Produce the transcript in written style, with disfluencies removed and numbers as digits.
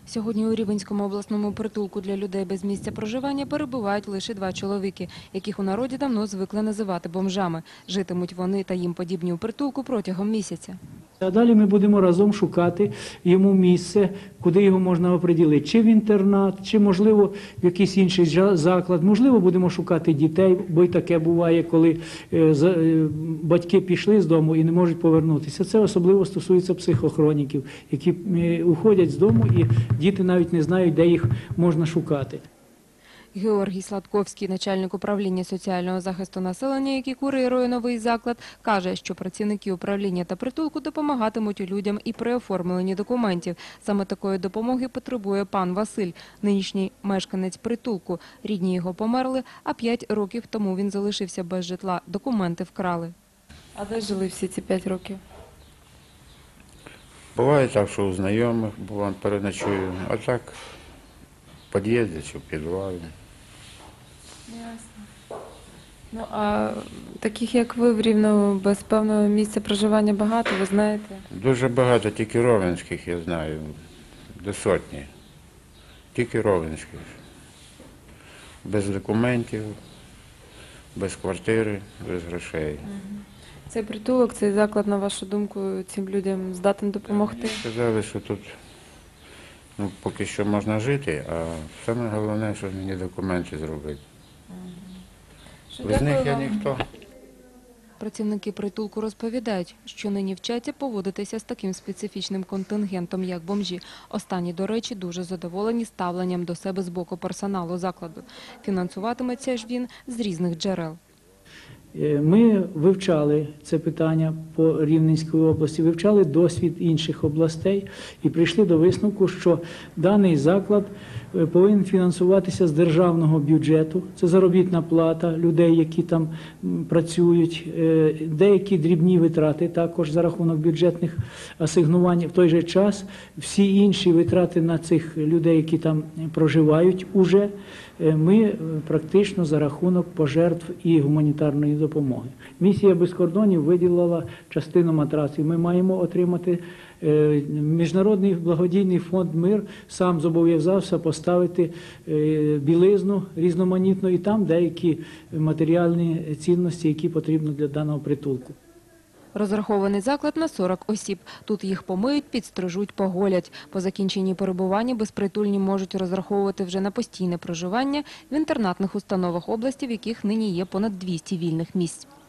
Сьогодні у Рівненському обласному притулку для людей без місця проживання перебувають лише 2 чоловіки, яких у народі давно звикли називати бомжами. Житимуть вони та їм подібні у притулку протягом місяця. А далі ми будемо разом шукати йому місце, куди його можна оприділити. Чи в інтернат, чи, можливо, в якийсь інший заклад. Можливо, будемо шукати дітей, бо й таке буває, коли батьки пішли з дому і не можуть повернутися. Це особливо стосується психохроніків, які уходять з дому і діти навіть не знають, де їх можна шукати. Георгій Сладковський, начальник управління соціального захисту населення, який курирує новий заклад, каже, що працівники управління та притулку допомагатимуть людям і при оформленні документів. Саме такої допомоги потребує пан Василь, нинішній мешканець притулку. Рідні його померли, а 5 років тому він залишився без житла. Документи вкрали. А де жили всі ці 5 років? Буває так, що у знайомих переночую, а так в під'їзді чи в підвалі. Ясно. Ну, а таких, як ви, в Рівному, без певного місця проживання багато, ви знаєте? Дуже багато, тільки ровенських я знаю, до сотні. Тільки ровенських. Без документів, без квартири, без грошей. Цей притулок, цей заклад, на вашу думку, цим людям здатен допомогти? Сказали, що тут поки що можна жити, а саме головне, що мені документи зробити. Без них я ніхто. Працівники притулку розповідають, що нині вчаться поводитися з таким специфічним контингентом, як бомжі. Останні, до речі, дуже задоволені ставленням до себе з боку персоналу закладу. Фінансуватиметься ж він з різних джерел. Ми вивчали це питання по Рівненській області, вивчали досвід інших областей і прийшли до висновку, що даний заклад повинен фінансуватися з державного бюджету. Це заробітна плата людей, які там працюють, деякі дрібні витрати також за рахунок бюджетних асигнувань. В той же час всі інші витрати на цих людей, які там проживають уже, ми практично за рахунок пожертв і гуманітарної допомоги. Місія без кордонів виділила частину матраців. Ми маємо отримати. Міжнародний благодійний фонд «Мир» сам зобов'язався поставити білизну різноманітну і там деякі матеріальні цінності, які потрібні для даного притулку. Розрахований заклад на 40 осіб. Тут їх помиють, підстрижуть, поголять. По закінченні перебування безпритульні можуть розраховувати вже на постійне проживання в інтернатних установах області, в яких нині є понад 200 вільних місць.